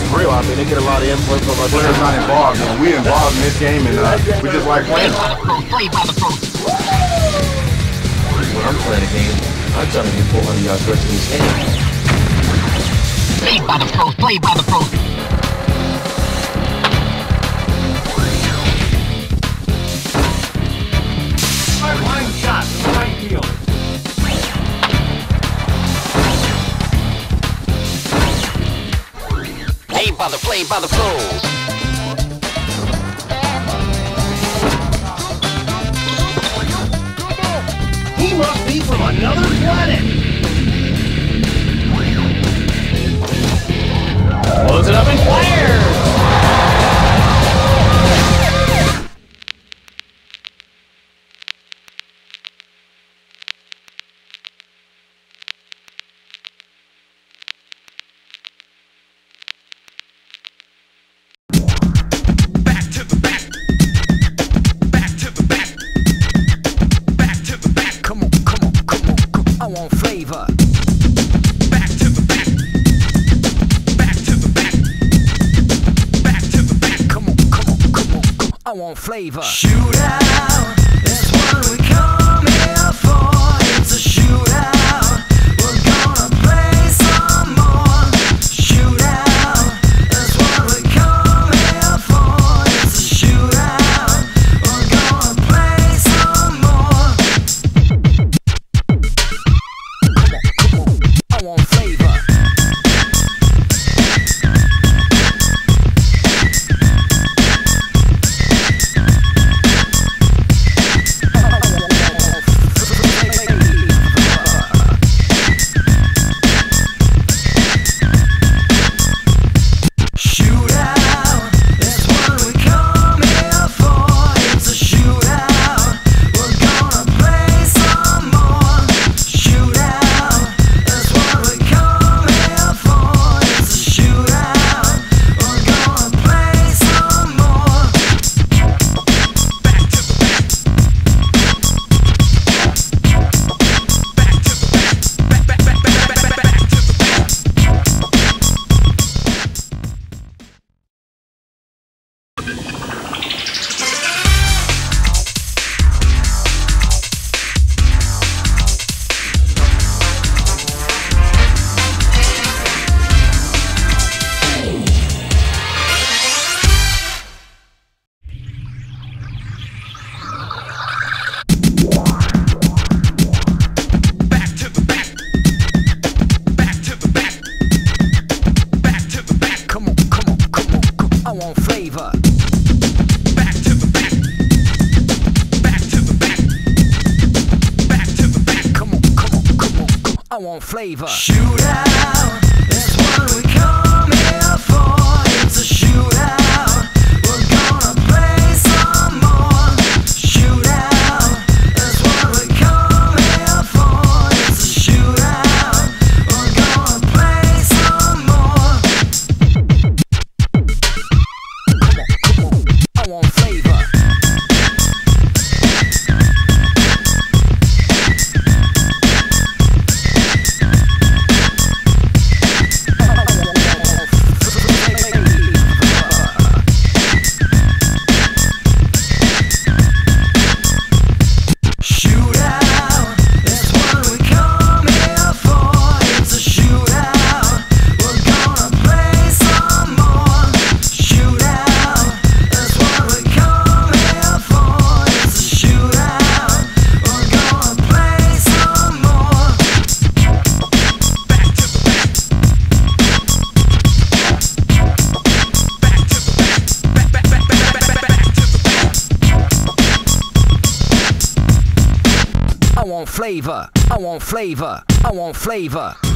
real. I mean, they get a lot of input from us. Players not involved, man. We involved in this game, and we just like playing. Play by the pros. When I'm playing a game, I'm trying to get 400 yards versus this game. Play by the pros. Play by the pros. Line shot, right field. Play by the pros. He must be from another planet. Loads it up and fires. I want flavor. Back to the back. Back to the back. Back to the back. Come on. I want flavor. Shootout, that's what we come here for. It's a shootout. We're gonna play some more. Shootout, that's what we come here for. It's a shootout. We're gonna play some more. Come on. I want flavor. I want flavor. Shootout, that's what we come here for. It's a shootout. We're gonna play some more. Shootout, that's what we come here for. It's a shootout. We're gonna play some more. Come on. I want flavor. I want flavor. I want flavor. I want flavor.